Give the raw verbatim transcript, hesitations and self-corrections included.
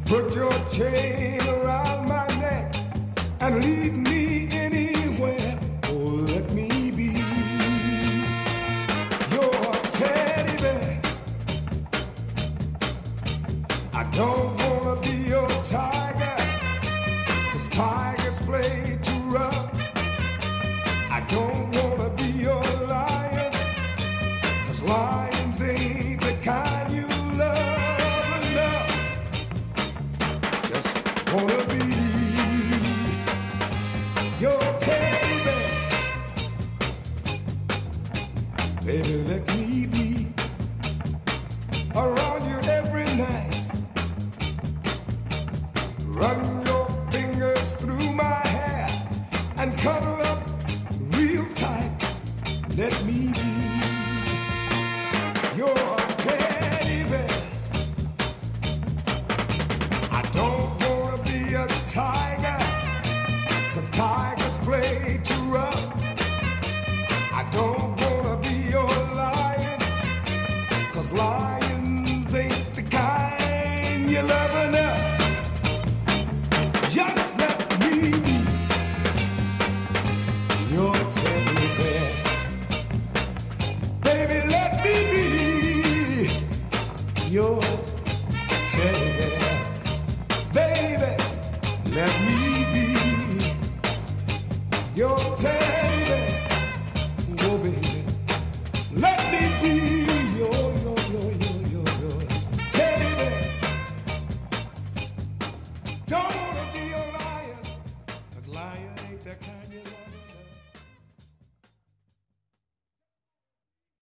Put your chain around my neck and lead me anywhere. Oh, let me be your teddy bear. I don't wanna be your tiger, 'cause tigers play too rough. I don't wanna be your lion, 'cause lions ain't the kind you love enough. Just wanna be your teddy bear. Baby, let me be around you every night. Run your fingers through my hair and cuddle up real tight. Let me be your teddy bear. I don't wanna be a tiger, 'cause tigers play too rough. I don't wanna be your lion, 'cause lions ain't the kind you love enough. Just let me be your teddy bear. Baby, let me be your teddy bear. Baby, let me be your teddy bear. Oh, baby, let me be your, your, your, your, your, your teddy bear. Don't wanna be a lion, 'cause lion ain't that kind you love.